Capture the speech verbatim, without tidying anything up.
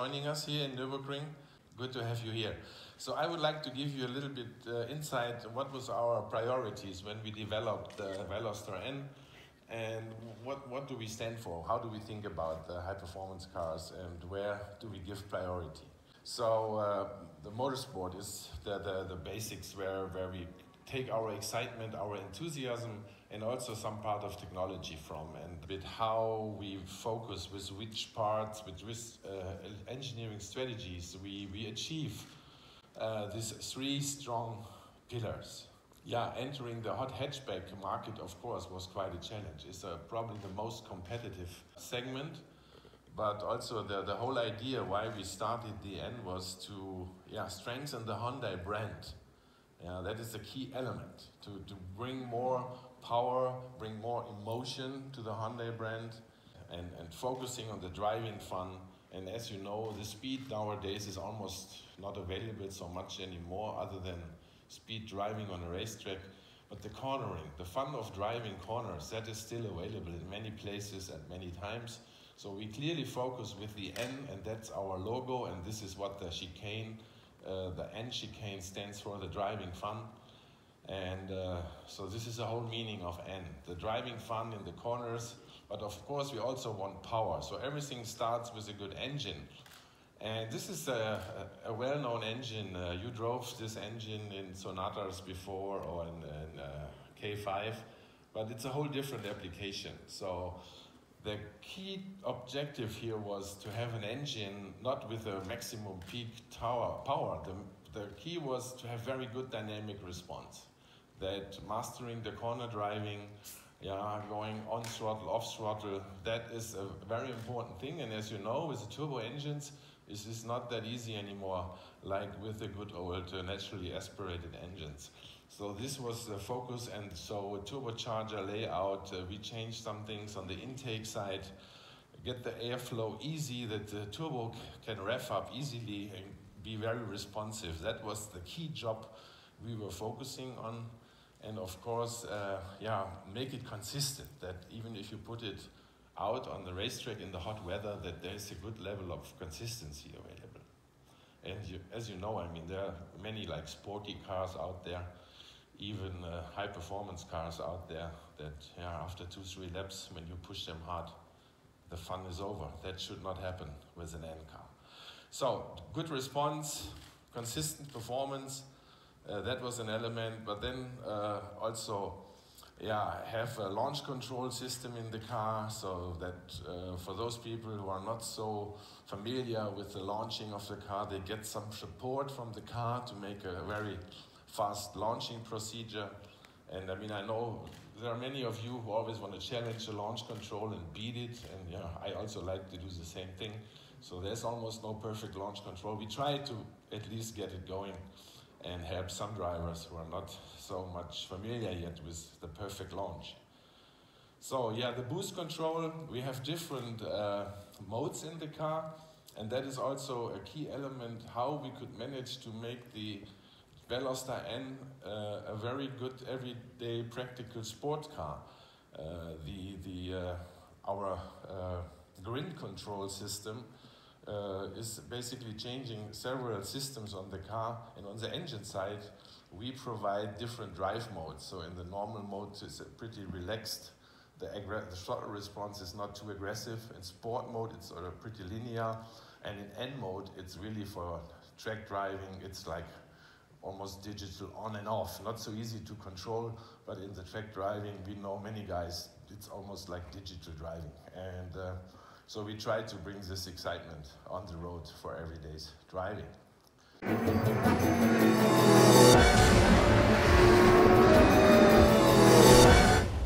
joining us here in Nürburgring. Good to have you here. So I would like to give you a little bit uh, insight what was our priorities when we developed the Veloster N, and what, what do we stand for? How do we think about the high-performance cars, and where do we give priority? So uh, the motorsport is the, the, the basics where, where we take our excitement, our enthusiasm, and also some part of technology from, and with how we focus with which parts, with which uh, engineering strategies we, we achieve uh, these three strong pillars. Yeah, entering the hot hatchback market, of course, was quite a challenge. It's uh, probably the most competitive segment, but also the, the whole idea why we started the N was to yeah, strengthen the Hyundai brand. Yeah, that is a key element, to, to bring more power, bring more emotion to the Hyundai brand, and, and focusing on the driving fun. And as you know, the speed nowadays is almost not available so much anymore other than speed driving on a racetrack. But the cornering, the fun of driving corners, that is still available in many places at many times. So we clearly focus with the N, and that's our logo, and this is what the chicane, uh, the N chicane stands for, the driving fun. And uh, so this is the whole meaning of N, the driving fun in the corners, but of course we also want power. So everything starts with a good engine. And this is a, a, a well-known engine. Uh, you drove this engine in Sonatas before, or in, in uh, K five, but it's a whole different application. So the key objective here was to have an engine not with a maximum peak tower power. The, the key was to have very good dynamic response. That mastering the corner driving, yeah, going on throttle, off throttle, that is a very important thing. And as you know, with the turbo engines, this is not that easy anymore, like with the good old uh, naturally aspirated engines. So this was the focus, and so turbocharger layout, uh, we changed some things on the intake side, get the airflow easy, that the turbo can rev up easily and be very responsive. That was the key job we were focusing on. And of course, uh, yeah, make it consistent, that even if you put it out on the racetrack in the hot weather, that there is a good level of consistency available. And you, as you know, I mean, there are many like sporty cars out there, even uh, high-performance cars out there that yeah, after two, three laps, when you push them hard, the fun is over. That should not happen with an N car. So, good response, consistent performance, uh, that was an element, but then uh, also yeah, have a launch control system in the car, so that uh, for those people who are not so familiar with the launching of the car, they get some support from the car to make a very fast launching procedure. And I mean, I know there are many of you who always want to challenge the launch control and beat it, and yeah, I also like to do the same thing. So there's almost no perfect launch control. We try to at least get it going and help some drivers who are not so much familiar yet with the perfect launch. So yeah, the boost control, we have different uh, modes in the car, and that is also a key element how we could manage to make the Veloster N uh, a very good everyday practical sport car. Uh, the, the, uh, our uh, grid control system uh, is basically changing several systems on the car, and on the engine side we provide different drive modes. So in the normal mode it's pretty relaxed, the, the throttle response is not too aggressive. In sport mode it's sort of pretty linear, and in N mode it's really for track driving. It's like almost digital on and off, not so easy to control, but in the track driving we know many guys, it's almost like digital driving. And uh, so we try to bring this excitement on the road for everyday's driving.